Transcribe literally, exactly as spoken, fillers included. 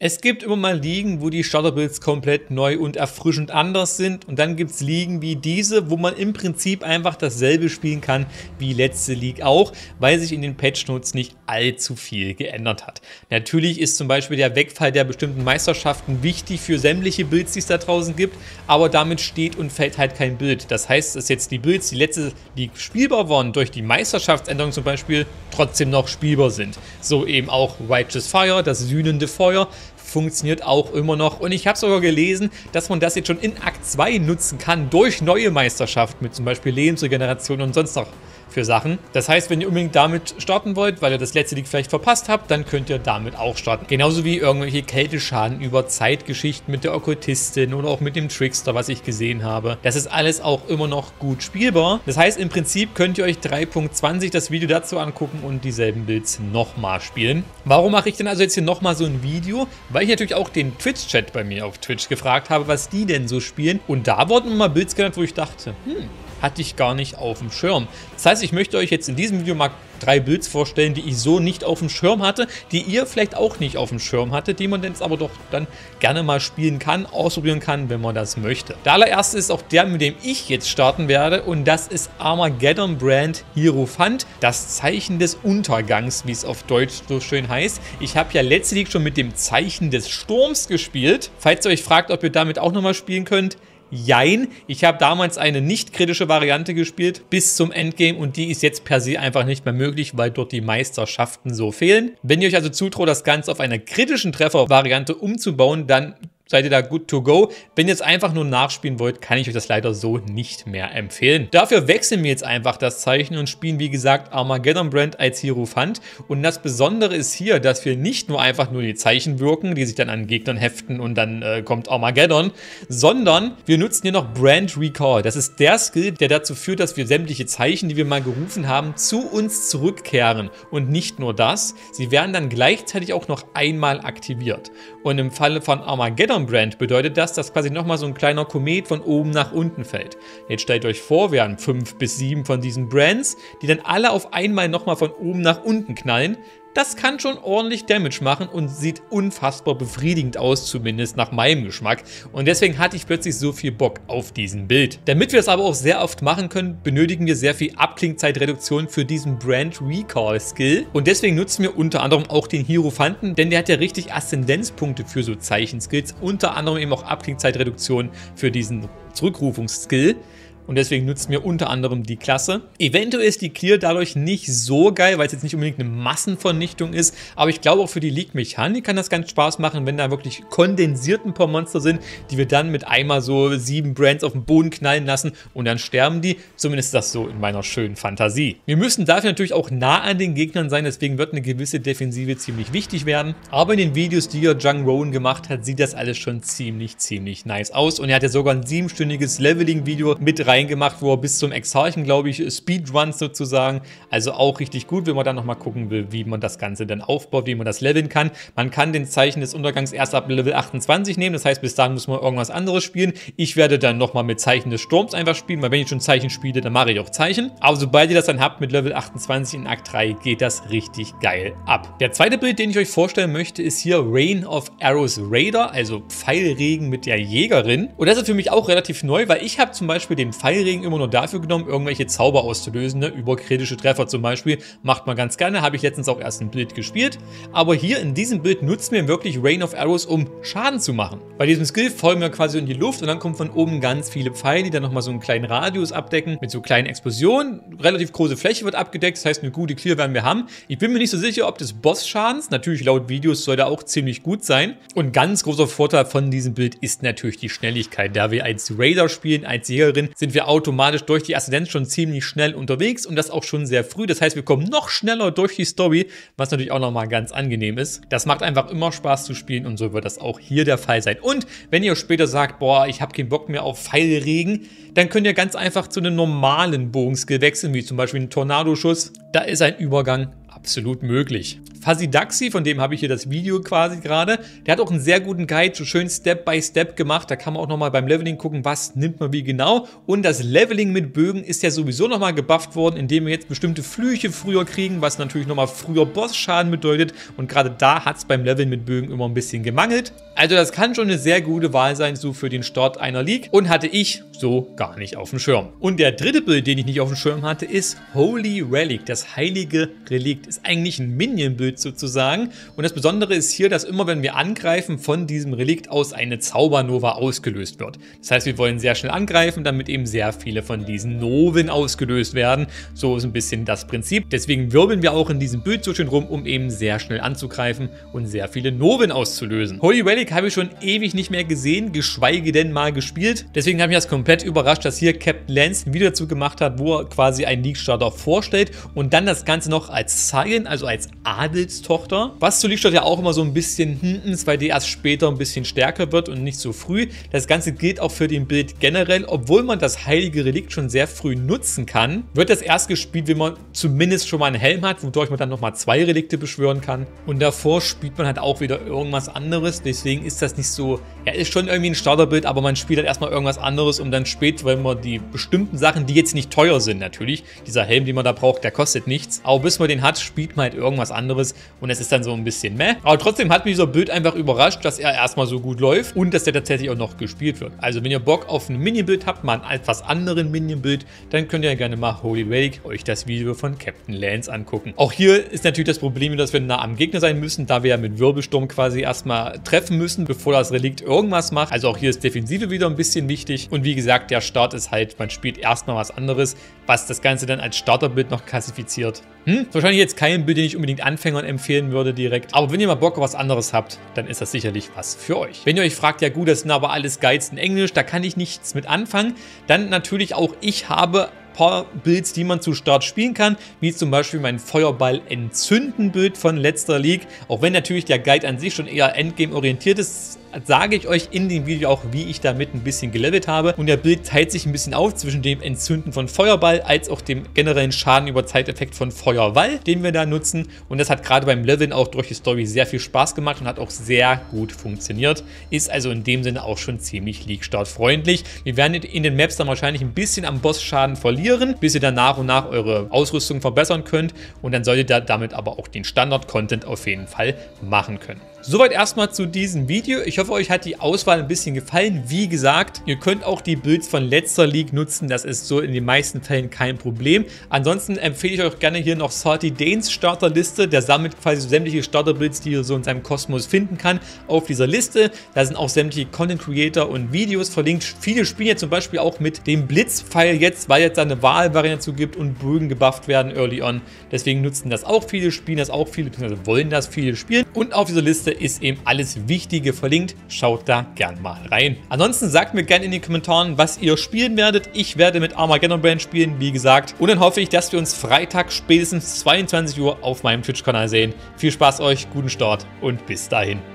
Es gibt immer mal Ligen, wo die Starterbuilds komplett neu und erfrischend anders sind und dann gibt es Ligen wie diese, wo man im Prinzip einfach dasselbe spielen kann wie letzte League auch, weil sich in den Patchnotes nicht allzu viel geändert hat. Natürlich ist zum Beispiel der Wegfall der bestimmten Meisterschaften wichtig für sämtliche Builds, die es da draußen gibt, aber damit steht und fällt halt kein Bild. Das heißt, dass jetzt die Builds, die letzte League spielbar waren, durch die Meisterschaftsänderung zum Beispiel, trotzdem noch spielbar sind. So eben auch Righteous Fire, das sühnende Feuer, funktioniert auch immer noch. Und ich habe sogar gelesen, dass man das jetzt schon in Akt zwei nutzen kann durch neue Meisterschaften mit zum Beispiel Lebensregeneration und sonst noch für Sachen. Das heißt, wenn ihr unbedingt damit starten wollt, weil ihr das letzte League vielleicht verpasst habt, dann könnt ihr damit auch starten. Genauso wie irgendwelche Kälteschaden über Zeitgeschichten mit der Okkultistin oder auch mit dem Trickster, was ich gesehen habe. Das ist alles auch immer noch gut spielbar. Das heißt, im Prinzip könnt ihr euch drei Punkt zwanzig das Video dazu angucken und dieselben Builds nochmal spielen. Warum mache ich denn also jetzt hier nochmal so ein Video? Weil ich natürlich auch den Twitch-Chat bei mir auf Twitch gefragt habe, was die denn so spielen. Und da wurden mal Builds genannt, wo ich dachte, hm, hatte ich gar nicht auf dem Schirm. Das heißt, ich möchte euch jetzt in diesem Video mal drei Builds vorstellen, die ich so nicht auf dem Schirm hatte, die ihr vielleicht auch nicht auf dem Schirm hattet, die man jetzt aber doch dann gerne mal spielen kann, ausprobieren kann, wenn man das möchte. Der allererste ist auch der, mit dem ich jetzt starten werde und das ist Armageddon Brand Hierophant, das Zeichen des Untergangs, wie es auf Deutsch so schön heißt. Ich habe ja letzte League schon mit dem Zeichen des Sturms gespielt. Falls ihr euch fragt, ob ihr damit auch nochmal spielen könnt, jein, ich habe damals eine nicht kritische Variante gespielt bis zum Endgame und die ist jetzt per se einfach nicht mehr möglich, weil dort die Meisterschaften so fehlen. Wenn ihr euch also zutraut, das Ganze auf einer kritischen Treffervariante umzubauen, dann seid ihr da good to go. Wenn ihr jetzt einfach nur nachspielen wollt, kann ich euch das leider so nicht mehr empfehlen. Dafür wechseln wir jetzt einfach das Zeichen und spielen, wie gesagt, Armageddon Brand als Hierophant. Und das Besondere ist hier, dass wir nicht nur einfach nur die Zeichen wirken, die sich dann an Gegnern heften und dann äh, kommt Armageddon, sondern wir nutzen hier noch Brand Recall. Das ist der Skill, der dazu führt, dass wir sämtliche Zeichen, die wir mal gerufen haben, zu uns zurückkehren. Und nicht nur das, sie werden dann gleichzeitig auch noch einmal aktiviert. Und im Falle von Armageddon Brand bedeutet das, dass quasi nochmal so ein kleiner Komet von oben nach unten fällt. Jetzt stellt euch vor, wir haben fünf bis sieben von diesen Brands, die dann alle auf einmal nochmal von oben nach unten knallen. Das kann schon ordentlich Damage machen und sieht unfassbar befriedigend aus, zumindest nach meinem Geschmack. Und deswegen hatte ich plötzlich so viel Bock auf diesen Bild. Damit wir das aber auch sehr oft machen können, benötigen wir sehr viel Abklingzeitreduktion für diesen Brand Recall Skill. Und deswegen nutzen wir unter anderem auch den Hierophanten, denn der hat ja richtig Aszendenzpunkte für so Zeichenskills. Unter anderem eben auch Abklingzeitreduktion für diesen Zurückrufungsskill. Und deswegen nutzen wir unter anderem die Klasse. Eventuell ist die Clear dadurch nicht so geil, weil es jetzt nicht unbedingt eine Massenvernichtung ist. Aber ich glaube auch für die League-Mechanik kann das ganz Spaß machen, wenn da wirklich kondensiert ein paar Monster sind, die wir dann mit einmal so sieben Brands auf den Boden knallen lassen und dann sterben die. Zumindest ist das so in meiner schönen Fantasie. Wir müssen dafür natürlich auch nah an den Gegnern sein, deswegen wird eine gewisse Defensive ziemlich wichtig werden. Aber in den Videos, die ja Jung Rowan gemacht hat, sieht das alles schon ziemlich, ziemlich nice aus. Und er hat ja sogar ein siebenstündiges Leveling-Video mit rein gemacht, wo er bis zum Exarchen, glaube ich, Speedruns sozusagen. Also auch richtig gut, wenn man dann nochmal gucken will, wie man das Ganze dann aufbaut, wie man das leveln kann. Man kann den Zeichen des Untergangs erst ab Level achtundzwanzig nehmen, das heißt, bis dahin muss man irgendwas anderes spielen. Ich werde dann nochmal mit Zeichen des Sturms einfach spielen, weil wenn ich schon Zeichen spiele, dann mache ich auch Zeichen. Aber sobald ihr das dann habt mit Level achtundzwanzig in Akt drei, geht das richtig geil ab. Der zweite Bild, den ich euch vorstellen möchte, ist hier Rain of Arrows Raider, also Pfeilregen mit der Jägerin. Und das ist für mich auch relativ neu, weil ich habe zum Beispiel den Pfeilregen immer nur dafür genommen, irgendwelche Zauber auszulösen, ne? Über kritische Treffer zum Beispiel. Macht man ganz gerne, habe ich letztens auch erst ein Bild gespielt. Aber hier in diesem Bild nutzen wir wirklich Rain of Arrows, um Schaden zu machen. Bei diesem Skill folgen wir quasi in die Luft und dann kommen von oben ganz viele Pfeile, die dann nochmal so einen kleinen Radius abdecken, mit so kleinen Explosionen. Relativ große Fläche wird abgedeckt, das heißt, eine gute Clear werden wir haben. Ich bin mir nicht so sicher, ob des Boss-Schadens, natürlich laut Videos soll der auch ziemlich gut sein. Und ganz großer Vorteil von diesem Bild ist natürlich die Schnelligkeit. Da wir als Raider spielen, als Jägerin, sind wir automatisch durch die Aszendenz schon ziemlich schnell unterwegs und das auch schon sehr früh. Das heißt, wir kommen noch schneller durch die Story, was natürlich auch nochmal ganz angenehm ist. Das macht einfach immer Spaß zu spielen und so wird das auch hier der Fall sein. Und wenn ihr später sagt, boah, ich habe keinen Bock mehr auf Pfeilregen, dann könnt ihr ganz einfach zu einem normalen Bogenskill wechseln, wie zum Beispiel einen Tornadoschuss. Da ist ein Übergang absolut möglich. Fuzzy von dem habe ich hier das Video quasi gerade. Der hat auch einen sehr guten Guide, so schön Step by Step gemacht. Da kann man auch nochmal beim Leveling gucken, was nimmt man wie genau. Und das Leveling mit Bögen ist ja sowieso nochmal gebufft worden, indem wir jetzt bestimmte Flüche früher kriegen, was natürlich nochmal früher Bossschaden bedeutet. Und gerade da hat es beim Leveln mit Bögen immer ein bisschen gemangelt. Also das kann schon eine sehr gute Wahl sein, so für den Start einer League. Und hatte ich so gar nicht auf dem Schirm. Und der dritte Bild, den ich nicht auf dem Schirm hatte, ist Holy Relic. Das heilige Relikt ist eigentlich ein Minion-Bild sozusagen. Und das Besondere ist hier, dass immer, wenn wir angreifen, von diesem Relikt aus eine Zaubernova ausgelöst wird. Das heißt, wir wollen sehr schnell angreifen, damit eben sehr viele von diesen Noven ausgelöst werden. So ist ein bisschen das Prinzip. Deswegen wirbeln wir auch in diesem Bild so schön rum, um eben sehr schnell anzugreifen und sehr viele Noven auszulösen. Holy Relic habe ich schon ewig nicht mehr gesehen, geschweige denn mal gespielt. Deswegen habe ich das komplett überrascht, dass hier Captain Lance ein Video dazu gemacht hat, wo er quasi einen League-Starter vorstellt und dann das Ganze noch als Scion, also als Adelstochter, was zu League-Start ja auch immer so ein bisschen hinten ist, weil die erst später ein bisschen stärker wird und nicht so früh. Das Ganze gilt auch für den Bild generell, obwohl man das heilige Relikt schon sehr früh nutzen kann, wird das erst gespielt, wenn man zumindest schon mal einen Helm hat, wodurch man dann nochmal zwei Relikte beschwören kann. Und davor spielt man halt auch wieder irgendwas anderes, deswegen ist das nicht so, ja, ist schon irgendwie ein Starterbild, aber man spielt halt erstmal irgendwas anderes, um dann später, wenn man die bestimmten Sachen, die jetzt nicht teuer sind natürlich, dieser Helm, den man da braucht, der kostet nichts, aber bis man den hat, spielt man halt irgendwas anderes und es ist dann so ein bisschen meh. Aber trotzdem hat mich dieser Bild einfach überrascht, dass er erstmal so gut läuft und dass der tatsächlich auch noch gespielt wird. Also wenn ihr Bock auf ein Minion-Bild habt, mal ein etwas anderen Minion-Bild, dann könnt ihr gerne mal Holy Relic euch das Video von Captain Lance angucken. Auch hier ist natürlich das Problem, dass wir nah am Gegner sein müssen, da wir ja mit Wirbelsturm quasi erstmal treffen müssen, bevor das Relikt irgendwas macht. Also auch hier ist Defensive wieder ein bisschen wichtig und wie gesagt, der Start ist halt, man spielt erstmal was anderes, was das Ganze dann als Starterbild noch klassifiziert. Hm? Wahrscheinlich jetzt kein Bild, den ich unbedingt Anfängern empfehlen würde direkt. Aber wenn ihr mal Bock auf was anderes habt, dann ist das sicherlich was für euch. Wenn ihr euch fragt, ja gut, das sind aber alles Guides in Englisch, da kann ich nichts mit anfangen, dann natürlich auch ich habe paar Builds, die man zu Start spielen kann, wie zum Beispiel mein Feuerball-Entzünden-Bild von letzter League. Auch wenn natürlich der Guide an sich schon eher Endgame orientiert ist, sage ich euch in dem Video auch, wie ich damit ein bisschen gelevelt habe. Und der Bild teilt sich ein bisschen auf zwischen dem Entzünden von Feuerball als auch dem generellen Schaden über Zeiteffekt von Feuerwall, den wir da nutzen. Und das hat gerade beim Leveln auch durch die Story sehr viel Spaß gemacht und hat auch sehr gut funktioniert. Ist also in dem Sinne auch schon ziemlich League-Start freundlich. Wir werden in den Maps dann wahrscheinlich ein bisschen am Boss-Schaden verlieren, bis ihr dann nach und nach eure Ausrüstung verbessern könnt. Und dann solltet ihr damit aber auch den Standard-Content auf jeden Fall machen können. Soweit erstmal zu diesem Video. Ich hoffe, euch hat die Auswahl ein bisschen gefallen. Wie gesagt, ihr könnt auch die Builds von letzter League nutzen. Das ist so in den meisten Fällen kein Problem. Ansonsten empfehle ich euch gerne hier noch Salty Danes Starterliste. Der sammelt quasi sämtliche Starterbuilds, die ihr so in seinem Kosmos finden kann, auf dieser Liste. Da sind auch sämtliche Content Creator und Videos verlinkt. Viele spielen jetzt zum Beispiel auch mit dem Blitzpfeil jetzt, weil jetzt da eine Wahlvariante zu gibt und Bögen gebufft werden early on. Deswegen nutzen das auch viele, spielen das auch viele, beziehungsweise wollen das viele spielen. Und auf dieser Liste ist eben alles Wichtige verlinkt. Schaut da gern mal rein. Ansonsten sagt mir gerne in den Kommentaren, was ihr spielen werdet. Ich werde mit Armageddon Brand spielen, wie gesagt. Und dann hoffe ich, dass wir uns Freitag spätestens zweiundzwanzig Uhr auf meinem Twitch-Kanal sehen. Viel Spaß euch, guten Start und bis dahin.